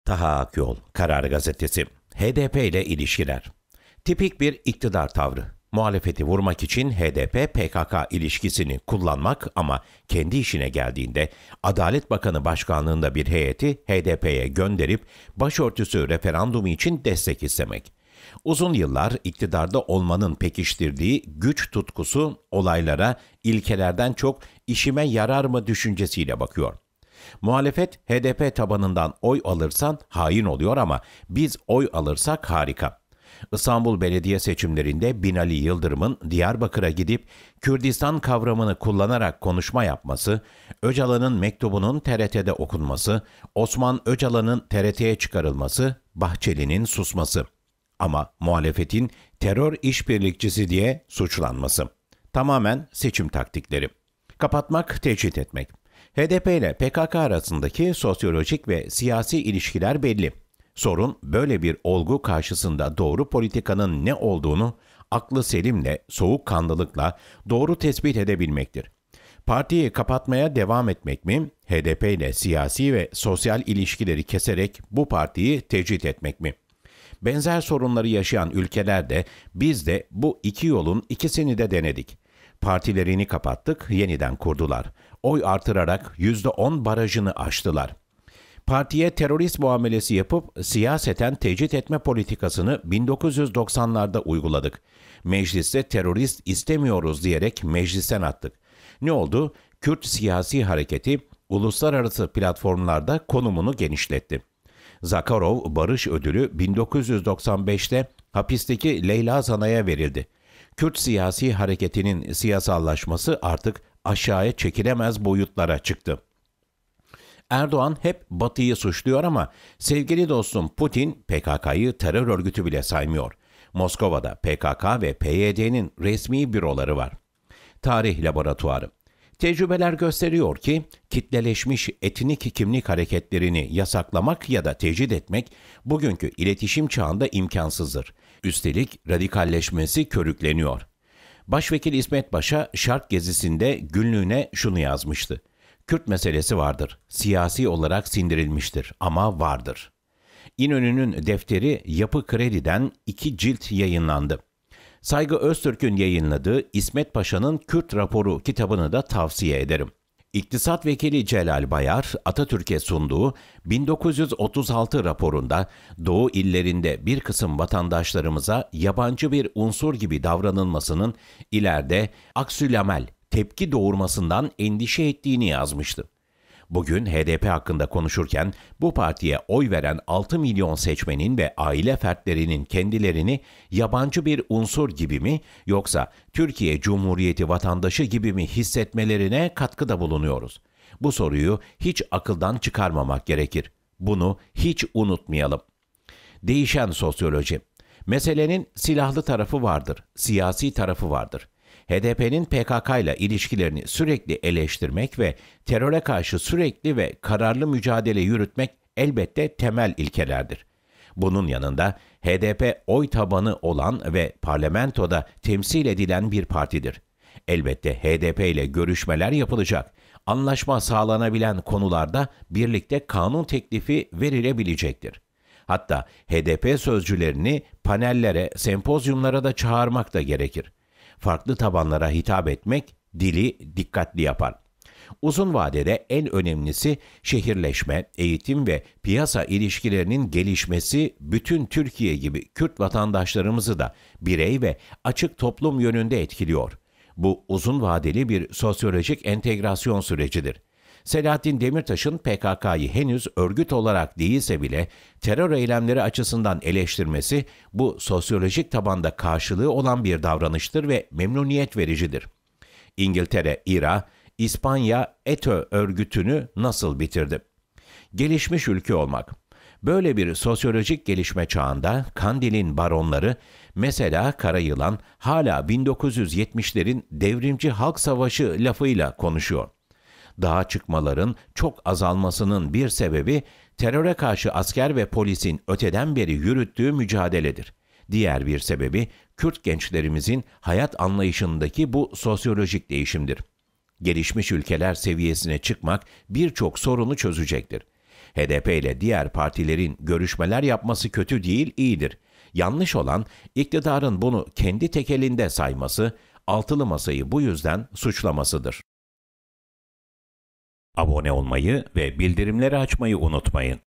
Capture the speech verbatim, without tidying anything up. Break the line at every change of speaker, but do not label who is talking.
Taha Akyol, Karar Gazetesi. H D P ile ilişkiler. Tipik bir iktidar tavrı. Muhalefeti vurmak için H D P P K K ilişkisini kullanmak ama kendi işine geldiğinde Adalet Bakanı başkanlığında bir heyeti H D P'ye gönderip başörtüsü referandumu için destek istemek. Uzun yıllar iktidarda olmanın pekiştirdiği güç tutkusu olaylara ilkelerden çok işime yarar mı düşüncesiyle bakıyor. Muhalefet H D P tabanından oy alırsan hain oluyor ama biz oy alırsak harika. İstanbul Belediye seçimlerinde Binali Yıldırım'ın Diyarbakır'a gidip Kürdistan kavramını kullanarak konuşma yapması, Öcalan'ın mektubunun T R T'de okunması, Osman Öcalan'ın T R T'ye çıkarılması, Bahçeli'nin susması. Ama muhalefetin terör işbirlikçisi diye suçlanması. Tamamen seçim taktikleri. Kapatmak, tecrit etmek. H D P ile P K K arasındaki sosyolojik ve siyasi ilişkiler belli. Sorun böyle bir olgu karşısında doğru politikanın ne olduğunu aklı selimle, soğukkanlılıkla doğru tespit edebilmektir. Partiyi kapatmaya devam etmek mi, H D P ile siyasi ve sosyal ilişkileri keserek bu partiyi tecrit etmek mi? Benzer sorunları yaşayan ülkelerde biz de bu iki yolun ikisini de denedik. Partilerini kapattık, yeniden kurdular. Oy artırarak yüzde on barajını aştılar. Partiye terörist muamelesi yapıp siyaseten tecrit etme politikasını bin dokuz yüz doksanlarda uyguladık. Mecliste terörist istemiyoruz diyerek meclisten attık. Ne oldu? Kürt siyasi hareketi uluslararası platformlarda konumunu genişletti. Zakharov Barış Ödülü bin dokuz yüz doksan beşte hapisteki Leyla Zana'ya verildi. Kürt siyasi hareketinin siyasallaşması artık aşağıya çekilemez boyutlara çıktı. Erdoğan hep Batı'yı suçluyor ama sevgili dostum Putin P K K'yı terör örgütü bile saymıyor. Moskova'da P K K ve P Y D'nin resmi büroları var. Tarih laboratuvarı. Tecrübeler gösteriyor ki kitleleşmiş etnik kimlik hareketlerini yasaklamak ya da tecrit etmek bugünkü iletişim çağında imkansızdır. Üstelik radikalleşmesi körükleniyor. Başvekil İsmet Paşa Şark gezisinde günlüğüne şunu yazmıştı. Kürt meselesi vardır. Siyasi olarak sindirilmiştir ama vardır. İnönü'nün defteri Yapı Kredi'den iki cilt yayınlandı. Saygı Öztürk'ün yayınladığı İsmet Paşa'nın Kürt raporu kitabını da tavsiye ederim. İktisat Vekili Celal Bayar, Atatürk'e sunduğu bin dokuz yüz otuz altı raporunda Doğu illerinde bir kısım vatandaşlarımıza yabancı bir unsur gibi davranılmasının ileride aksülamel, tepki doğurmasından endişe ettiğini yazmıştı. Bugün H D P hakkında konuşurken bu partiye oy veren altı milyon seçmenin ve aile fertlerinin kendilerini yabancı bir unsur gibi mi yoksa Türkiye Cumhuriyeti vatandaşı gibi mi hissetmelerine katkıda bulunuyoruz? Bu soruyu hiç akıldan çıkarmamak gerekir. Bunu hiç unutmayalım. Değişen sosyoloji. Meselenin silahlı tarafı vardır, siyasi tarafı vardır. H D P'nin P K K ile ilişkilerini sürekli eleştirmek ve teröre karşı sürekli ve kararlı mücadele yürütmek elbette temel ilkelerdir. Bunun yanında H D P oy tabanı olan ve parlamentoda temsil edilen bir partidir. Elbette H D P ile görüşmeler yapılacak. Anlaşma sağlanabilen konularda birlikte kanun teklifi verilebilecektir. Hatta H D P sözcülerini panellere, sempozyumlara da çağırmak da gerekir. Farklı tabanlara hitap etmek dili dikkatli yapar. Uzun vadede en önemlisi şehirleşme, eğitim ve piyasa ilişkilerinin gelişmesi bütün Türkiye gibi Kürt vatandaşlarımızı da birey ve açık toplum yönünde etkiliyor. Bu uzun vadeli bir sosyolojik entegrasyon sürecidir. Selahattin Demirtaş'ın P K K'yı henüz örgüt olarak değilse bile terör eylemleri açısından eleştirmesi bu sosyolojik tabanda karşılığı olan bir davranıştır ve memnuniyet vericidir. İngiltere, İ R A, İspanya E T Ö örgütünü nasıl bitirdi? Gelişmiş ülke olmak. Böyle bir sosyolojik gelişme çağında Kandil'in baronları mesela Karayılan hala bin dokuz yüz yetmişlerin devrimci halk savaşı lafıyla konuşuyor. Dağa çıkmaların çok azalmasının bir sebebi teröre karşı asker ve polisin öteden beri yürüttüğü mücadeledir. Diğer bir sebebi Kürt gençlerimizin hayat anlayışındaki bu sosyolojik değişimdir. Gelişmiş ülkeler seviyesine çıkmak birçok sorunu çözecektir. H D P ile diğer partilerin görüşmeler yapması kötü değil, iyidir. Yanlış olan iktidarın bunu kendi tekelinde sayması, altılı masayı bu yüzden suçlamasıdır. Abone olmayı ve bildirimleri açmayı unutmayın.